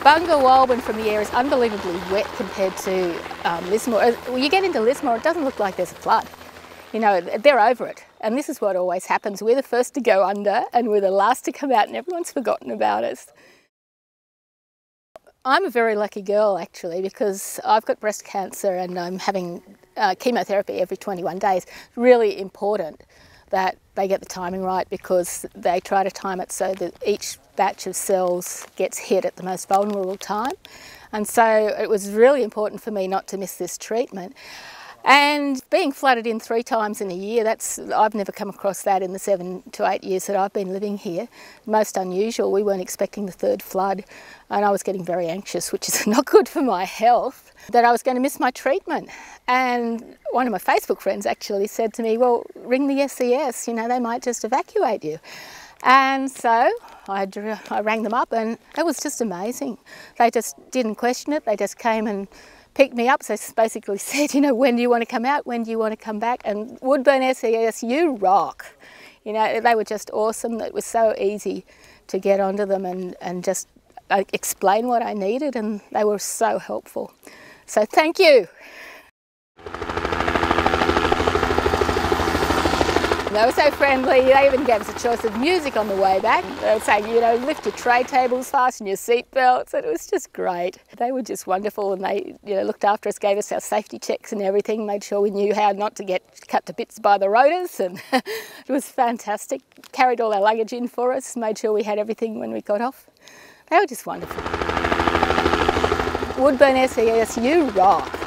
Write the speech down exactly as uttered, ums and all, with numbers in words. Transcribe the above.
Bungawalbin from the air is unbelievably wet compared to um, Lismore. When you get into Lismore, it doesn't look like there's a flood. You know, they're over it. And this is what always happens. We're the first to go under and we're the last to come out and everyone's forgotten about us. I'm a very lucky girl actually, because I've got breast cancer and I'm having uh, chemotherapy every twenty-one days. Really important that they get the timing right, because they try to time it so that each batch of cells gets hit at the most vulnerable time. And so it was really important for me not to miss this treatment. And being flooded in three times in a year, that's, I've never come across that in the seven to eight years that I've been living here. Most unusual. We weren't expecting the third flood and I was getting very anxious, which is not good for my health, that I was going to miss my treatment. And one of my Facebook friends actually said to me, well, ring the S E S, you know, they might just evacuate you. And so I, drew, I rang them up and it was just amazing. They just didn't question it, they just came and picked me up. So basically said, you know, when do you want to come out? When do you want to come back? And Woodburn S E S, you rock. You know, they were just awesome. It was so easy to get onto them and, and just uh, explain what I needed, and they were so helpful. So thank you. They were so friendly. They even gave us a choice of music on the way back. They were saying, you know, lift your tray tables, fasten your seat belts, and it was just great. They were just wonderful, and they, you know, looked after us, gave us our safety checks and everything, made sure we knew how not to get cut to bits by the rotors, and it was fantastic. Carried all our luggage in for us, made sure we had everything when we got off. They were just wonderful. Woodburn S E S, you rock.